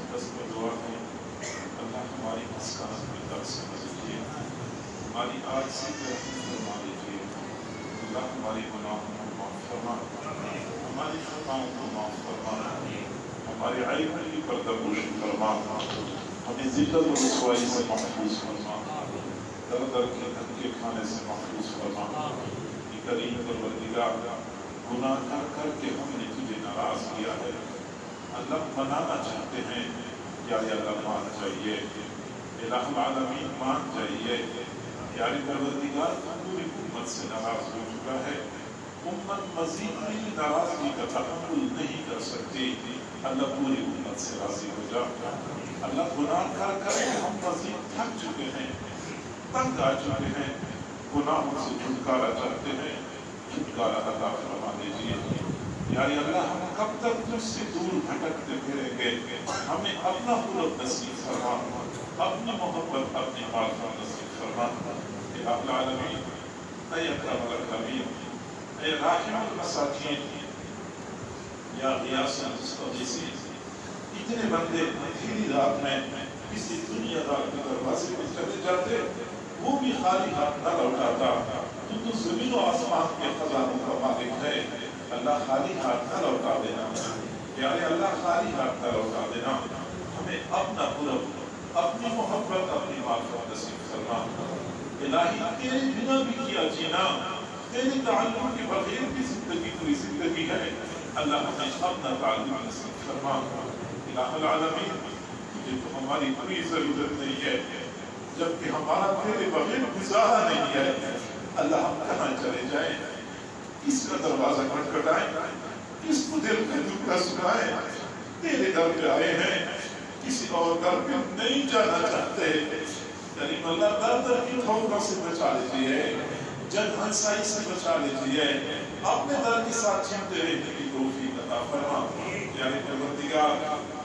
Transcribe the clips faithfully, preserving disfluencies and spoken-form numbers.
بس میں دعا ہے اللہ ہماری مسکانت میں درس سمجھیے، ہماری آجزی پہ رحم فرما دیجیے، اللہ ہماری گناہوں کو معاف فرما، ہماری خطاؤں کو معاف فرما، ہمارے عیب کی پردہ پوشی فرما، ہمیں ذلت و رسوائی سے محفوظ فرما، در در کے دھکے کھانے سے محفوظ فرما۔ کہ کریم پروردگار، گناہ کر کر کے ہم نے تجھے ناراض کیا ہے، اللہ منانا چاہتے ہیں، یا اللہ مان جائیے، الہ العالمین مان جائیے۔ پیارے پروردگار پوری امت سے ناراض ہو چکا ہے، امت مزید بھی ناراضگی کا تحمل نہیں کر سکتی، اللہ پوری امت سے راضی ہو جا۔ اللہ گناہ کر کر کے ہم مزید تھک چکے ہیں، تنگ آ چکے ہیں، گناہوں سے چھٹکارا چاہتے ہیں، چھٹکارا عطا فرما دیجیے۔ یا اللہ ہم کب تک تجھ سے دور بھٹکتے پھریں گے، ہمیں اپنا قرب نصیب فرما، اپنی محبت اپنی معرفت نصیب فرما۔ الہ العالمین، اے اکرم الاکرمین، اے راحم المساکین، یا غیاث المستغیثین، اتنے بندے اندھیری رات میں کسی دنیا دار کے دروازے پہ چلے جاتے، وہ بھی خالی ہاتھ نہ لوٹاتا۔ تو تو زمین و آسمان کے خزانوں کا مالک ہے، اللہ خالی ہاتھ نہ لوٹا دینا، پیارے اللہ خالی ہاتھ نہ لوٹا دینا، ہمیں اپنا قرب، اپنی محبت، اپنی معرفت نصیب فرما۔ الہی تیرے بنا بھی کیا جینا، تیرے تعلق کے بغیر بھی زندگی کوئی زندگی ہے، اللہ ہمیں اپنا تعلق نصیب فرما۔ الہ العالمین، تجھے تو ہماری کوئی ضرورت نہیں ہے، جبکہ ہمارا تیرے بغیر گزارا نہیں ہے، اللہ ہم کہاں چلے جائیں، کس کا دروازہ کھٹکھٹائیں، کس کو دل کا دکھا سنائیں، تیرے در پہ آئے ہیں، کسی اور در پہ نہیں جانا چاہتے۔ کریم اللہ در در کی ٹھوکروں سے بچا لیجیے، جن ہنسائی سے بچا لیجیے، اپنے در کے ساتھ چمتے رہنے کی توفیق عطا فرما۔ یعنی پروردگار،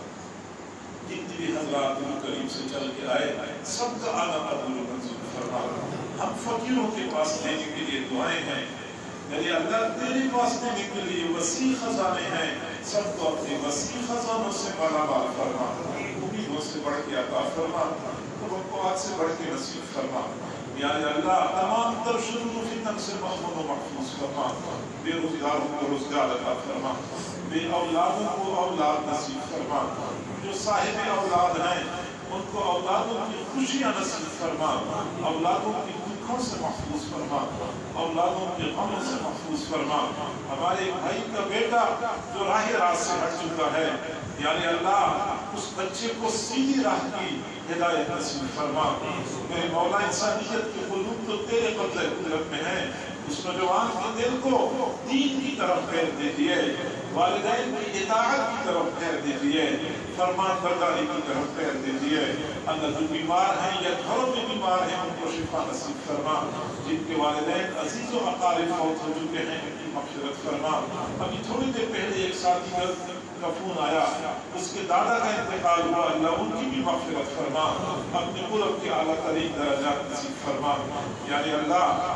جتنی بھی حضرات نبی کریم سے چل کے آئے، سب کا آنا قبول و منظور فرما۔ ہم فقیروں کے پاس دینے کے لیے دعائیں ہیں، یعنی اللہ تیرے پاس دینے کے لیے وسیع خزانے ہیں، سب کو اپنے وسیع خزانوں سے مالا مال فرما، امیدوں سے بڑھ کے عطا فرما، توقعات سے بڑھ کے نصیب فرما۔ یا اللہ تمام تر شرور و فتن سے محفوظ و محفوظ فرما، بے روزگاروں کو روزگار عطا فرما، بے اولادوں کو اولاد نصیب فرما، جو صاحب اولاد ہیں ان کو اولادوں کی خوشیاں نصیب فرما، اولادوں کی دکھوں سے محفوظ فرما، اولادوں کے غموں سے محفوظ فرما۔ ہمارے بھائی کا بیٹا جو راہ راست سے ہٹ چکا ہے، یعنی اللہ اس بچے کو سیدھی راہ کی ہدایت نصیب فرما۔ میرے مولا، انسانیت کے قلوب تو تیرے قبضہ قدرت میں ہیں، اس نوجوان کے دل کو دین کی طرف پھیر دیجیے، والدین کی اطاعت کی طرف پھیر دیجیے، فرمان برداری کی طرف پھیر دیجیے۔ اللہ جو بیمار ہیں یا گھروں میں بیمار ہیں ان کو شفا نصیب فرما، جن کے والدین عزیز و اقارب فوت ہو چکے ہیں ان کی مغفرت فرما۔ ابھی تھوڑی دیر پہلے ایک ساتھی کا فون آیا، اس کے دادا کا انتقال ہوا، اللہ ان کی بھی مغفرت فرما، اپنے قرب کے اعلیٰ ترین درجات نصیب فرما۔ یعنی اللہ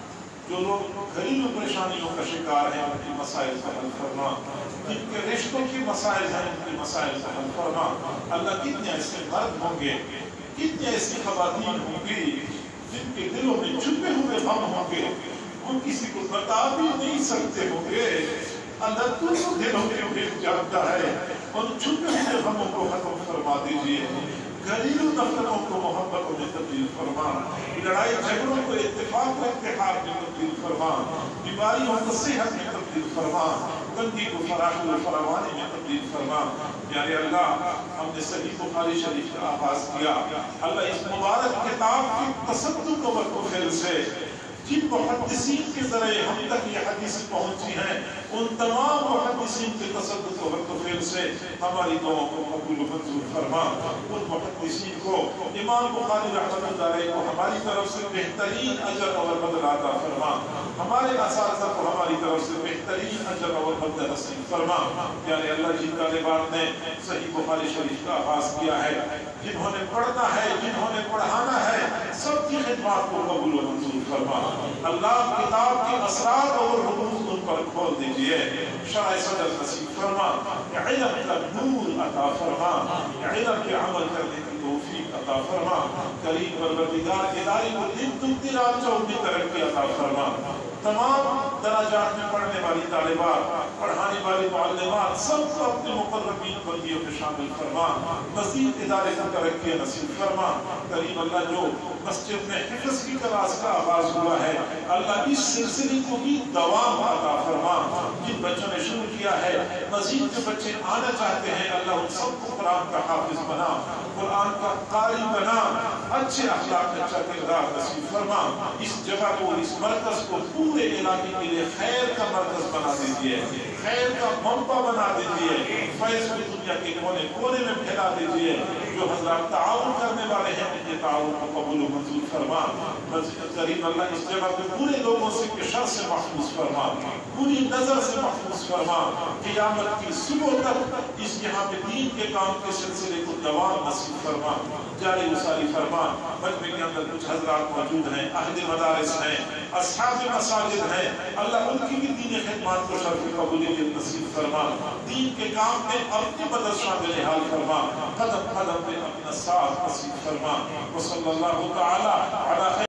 جو لوگ گھریلو پریشانیوں کا شکار ہیں ان کی مسائل کا حل فرما، جن کے رشتوں کی مسائل ہیں ان کی مسائل کا حل فرما۔ اللہ کتنے ایسے مرد ہوں گے، کتنے ایسی خواتین ہوں گی جن کے دلوں میں چھپے ہوئے غم ہوں گے، وہ کسی کو بتا بھی نہیں سکتے ہوں گے، اللہ تو دلوں میں انہیں جانتا ہے، ان چھپے ہوئے غموں کو ختم فرما دیجیے، گھریلو نفرتوں کو محبتوں میں تبدیل فرما، لڑائی جھگڑوں کو اتفاق و اتحاد میں تبدیل فرما، بیماریوں کو صحت میں تبدیل فرما، تنگی کو فراخی و فراوانی میں تبدیل فرما۔ یعنی اللہ ہم نے صحیح بخاری شریف کا آغاز کیا، اللہ اس مبارک کتاب کی تصدق و خیر سے جن محدثین کے ذریعے ہم تک یہ حدیث پہنچی ہیں، ان تمام محدثین کے تصدق و خیر سے ہماری دعاؤں کو قبول و منظور فرما۔ ان محدثین کو امام بخاری رحمۃ اللہ علیہ کو ہماری طرف سے بہترین اجر اور بدلہ عطا فرما، ہمارے اساتذہ کو ہماری طرف سے بہترین اجر اور بدلہ نصیب فرما۔ یعنی اللہ جن طالبات نے صحیح بخاری شریف کا آغاز کیا ہے، جنہوں نے پڑھنا ہے، جنہوں نے پڑھانا ہے، سب کی خدمات کو قبول و منظور فرما۔ اللہ کتاب کے اسرار اور رموز پر کھول دیجئے، شرح صدر نصیب فرما، علم کا نور عطا فرما، علم کے عمل کرنے کی توفیق عطا فرما، کریم پروردگار ادارے کو ان دن رات چوبی ترقی عطا فرما، تمام درجات میں پڑھنے والی طالبات، پڑھانے والی معلمات سب کو اپنے مقربین بندیوں میں شامل فرما، مزید ادارے کو ترقی نصیب فرما، کریم اللہ جو مسجد میں حفظ کی کلاس کا آغاز ہوا ہے اللہ اس سلسلے کو بھی دوام عطا فرما، جن بچوں نے شروع کیا ہے مزید جو بچے آنا چاہتے ہیں اللہ ان سب کو قرآن کا حافظ بنا، قرآن کا قاری بنا، اچھے اخلاق میں اچھا کردار نصیب فرما، اس جگہ کو اس مرکز کو پورے علاقے کے لیے خیر کا مرکز بنا دیجیے، خیر کا منبع بنا دیجیے، فیض کی دنیا کے کونے کونے میں پھیلا دیجیے، جو حضرات تعاون کرنے والے ہیں ان کے تعاون کو قبول و منظور فرما، کریم اللہ اس جگہ پہ پورے لوگوں سے شر سے محفوظ فرما، پوری نظر سے محفوظ فرما، قیامت کی صبح تک اس یہاں پہ دین کے کام کے سلسلے کو دوام نصیب فرما، جاری وساری فرما، مجمع کے اندر کچھ حضرات موجود ہیں، اہل مدارس ہیں، اصحاب مساجد ہیں، اللہ ان کی بھی دین خدمات کو شرف قبولیت نصیب فرما، دین کے کام میں اپنی مدد شامل حال فرما، قدم قدم پہ اپنا ساتھ نصیب فرما، وصلی اللہ تعالی علی